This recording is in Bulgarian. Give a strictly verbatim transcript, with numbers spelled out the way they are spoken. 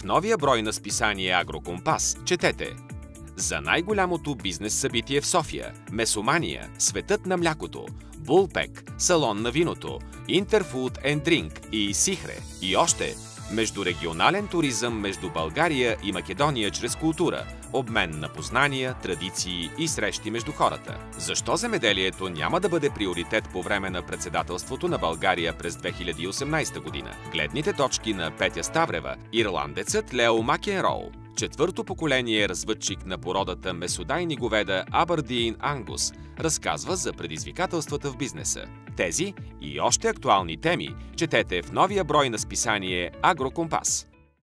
новия брой на списание Агрокомпас четете: за най-голямото бизнес събитие в София, Месомания, Светът на млякото, Булпек, Салон на виното, Интерфуд енд Дринк и Сихре. И още междурегионален туризъм между България и Македония чрез култура, обмен на познания, традиции и срещи между хората. Защо земеделието няма да бъде приоритет по време на председателството на България през две хиляди и осемнадесета година? Гледните точки на Петя Ставрева, ирландецът Лео Макенроу, четвърто поколение развъдчик на породата месодайни говеда Абърдиин Ангус, разказва за предизвикателствата в бизнеса. Тези и още актуални теми четете в новия брой на списание Агрокомпас.